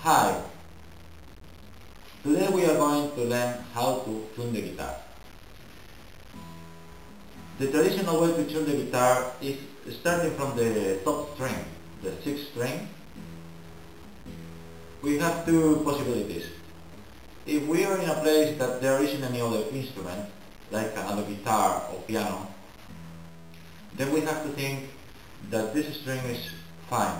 Hi, today we are going to learn how to tune the guitar. The traditional way to tune the guitar is starting from the top string, the 6th string. We have two possibilities. If we are in a place that there isn't any other instrument, like another guitar or piano, then we have to think that this string is fine.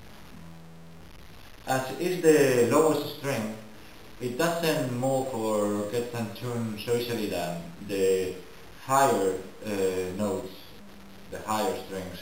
As is the lowest string, it doesn't move or get tuned so easily than the higher notes, the higher strings.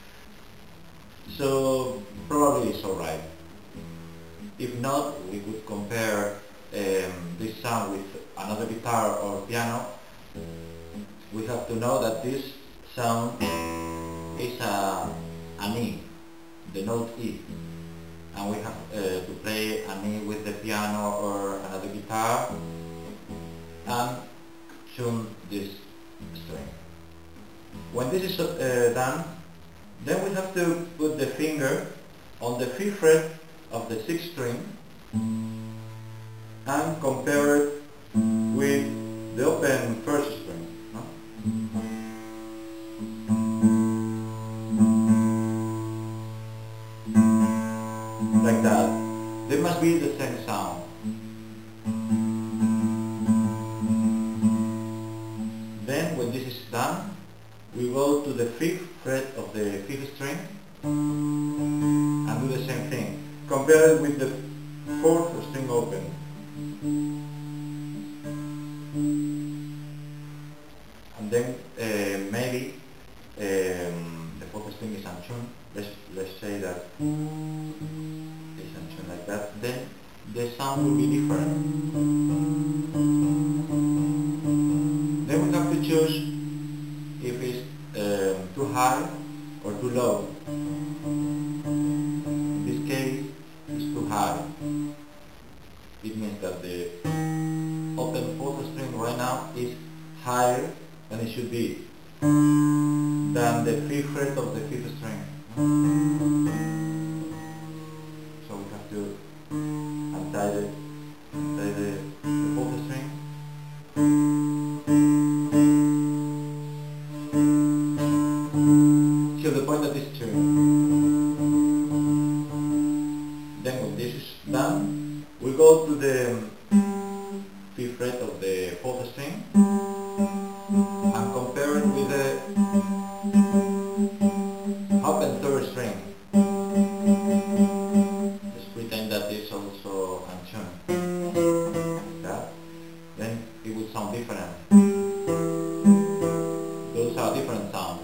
So probably it's alright. If not, we could compare this sound with another guitar or piano. We have to know that this sound is an E, the note E. And we have to play an E with the piano or another guitar and tune this string. When this is done, then we have to put the finger on the 5th fret of the 6th string and compare it with the open 1st string. No? Like that. They must be the same sound. Then when this is done, we go to the 5th fret of the 5th string and do the same thing. Compare it with the 4th string open. And then maybe the 4th string is untuned. Let's say that it's untuned like that. Then the sound will be different. Then we have to choose if it's too high or too low. In this case, it's too high. It means that the open 4th string right now is higher than it should be than the 5th fret of the 5th string. So we have to untie the 4th string. Till the point that it's tuned. Then when this is done, we go to the 5th fret of the 4th string and compare it with the open 3rd string. Just pretend that it's also untuned. Like that. Then it would sound different. Those are different sounds.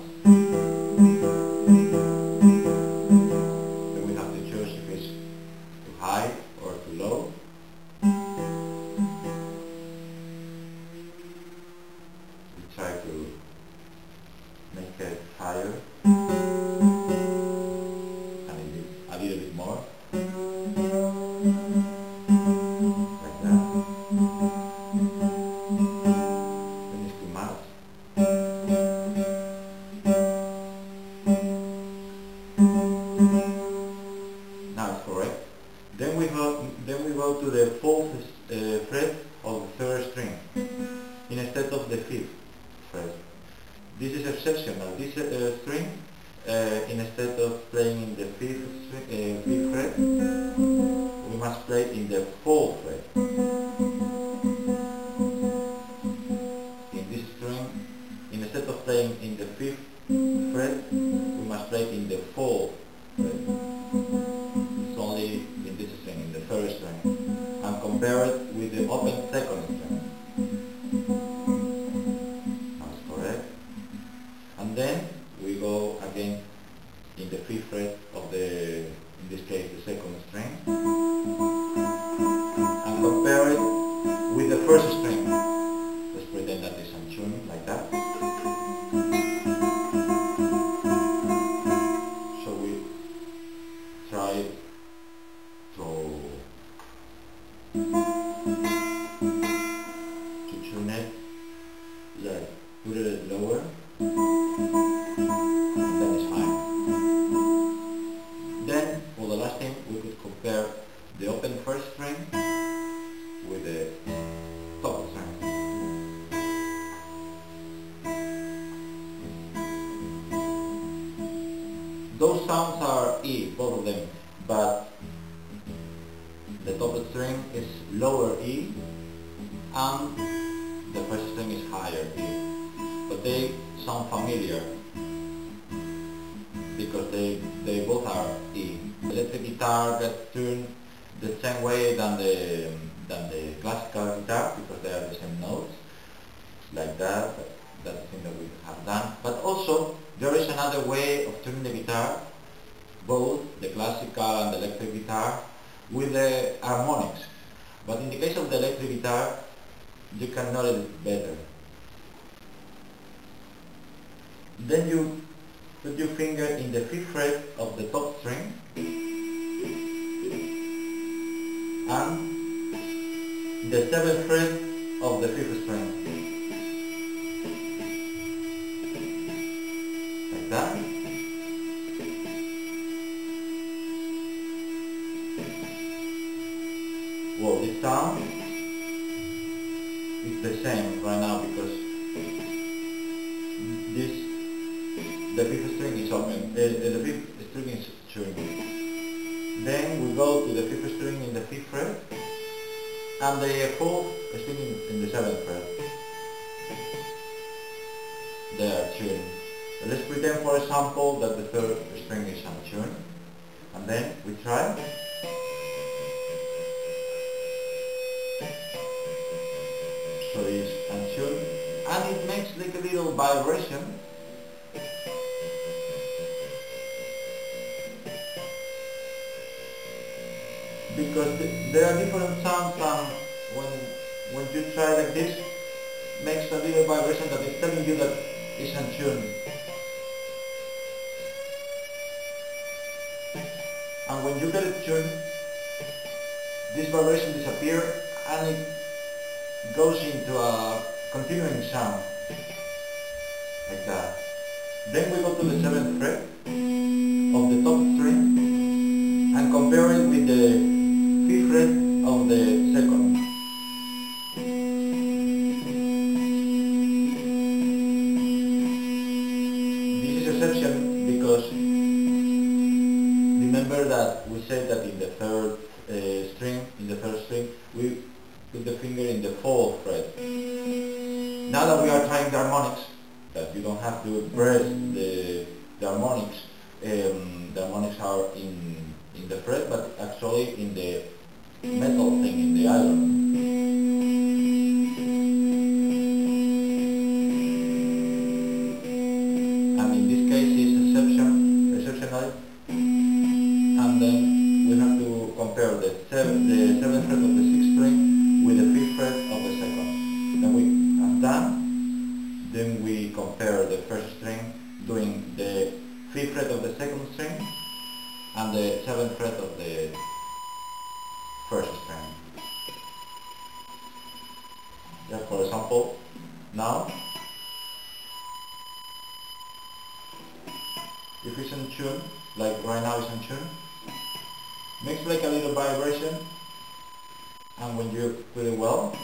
Then we have to choose if it's too high or too low. We try to make it higher and a little bit more, like that. Then it's too much. Now it's correct. Then we go to the 4th fret of the 3rd string instead of the 5th fret. This is exceptional. This string, instead of playing in the 5th fret, we must play in the 4th fret. In this string, instead of playing in the 5th fret, we must play in the 4th fret. It's only in this string, in the 1st string, and compare it with the open 2nd string. And then we go again in the 5th fret of the, in this case, the 2nd string, and compare it with the 1st string. Let's pretend that it's untuned like that. So we try to the open first string with the top string. Those sounds are E, both of them, but the top string is lower E and the first string is higher E. But they sound familiar because they both are E. The electric guitar gets tuned the same way than the classical guitar because they are the same notes, like that. That's the thing that we have done. But also there is another way of tuning the guitar, both the classical and the electric guitar, with the harmonics. But in the case of the electric guitar, you can notice it better. Then you put your finger in the 5th fret of the top string and the 7th fret of the 5th string. Like that. Well, this sound is the same right now because the 5th string is open, the 5th string is tuned. Then we go to the 5th string in the 5th fret and the 4th string in the 7th fret. They are tuned. Let's pretend, for example, that the 3rd string is untuned, and then we try. So it's untuned, and it makes like a little vibration. Because there are different sounds, and when you try like this, makes a little vibration that is telling you that it's untuned. And when you get it tuned, this vibration disappears and it goes into a continuing sound, like that. Then we go to the 7th fret of the top string and compare it with the 5th fret of the 2nd. This is exception because remember that we said that in the 3rd string, we put the finger in the 4th fret. Now that we are trying the harmonics, that you don't have to press the harmonics, the harmonics are in the fret, but actually in the metal thing, in the iron. And in this case it's exceptional, and then we have to compare the 7th fret of the 6th string with the 5th fret of the 2nd. Then we have done. Then we compare the 1st string doing the 5th fret of the 2nd string and the 7th fret of the 1st string. Yeah, for example, now if it's in tune, like right now it's in tune, makes like a little vibration, and when you put it well,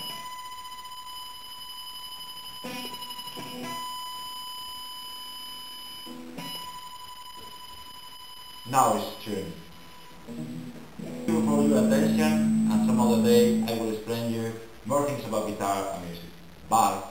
now it's tuned. Thank you for your attention, and some other day I will explain you more things about guitar and music. Bye!